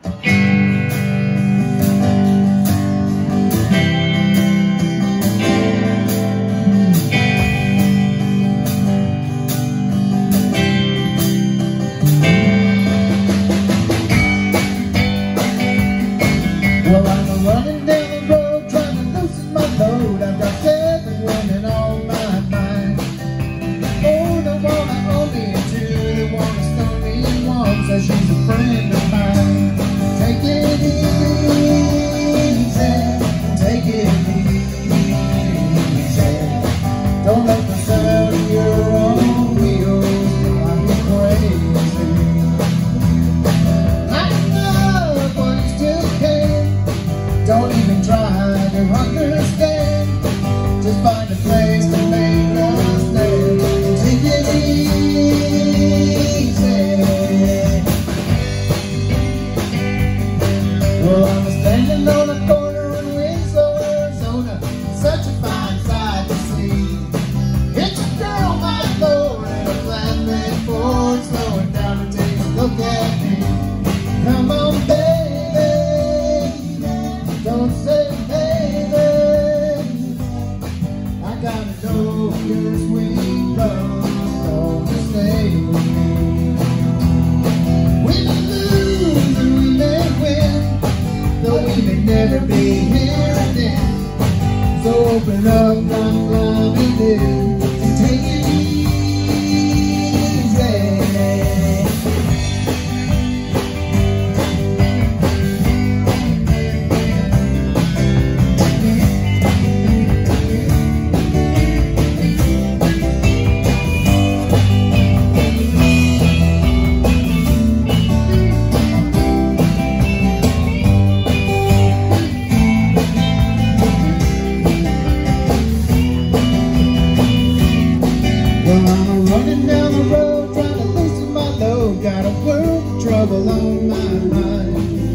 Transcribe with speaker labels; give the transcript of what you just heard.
Speaker 1: Well, I'm running down the road trying to loosen my load. I've got 7 women on my mind. 4 that wanna own me, and 2 that wanna stone me, and 1 says she's a friend of mine. Take it easy, take it easy. Don't let the sound of your own wheels drive you crazy. Don't even try to understand. Just find a place to make us stand. Take it easy. Well, I'm standing on a corner in Winslow, Arizona. Such a fine sight to see. It's a girl, my Lord, and a flatbed Ford slowing down to take a look at me. Come on, baby. Don't say baby, I gotta know your sweet love, don't stay with me. We may lose and we may win, though we may never be here again. So open up, come climbing in, and take it easy. Well, I'm running down the road trying to loosen my load. Got a world of trouble on my mind.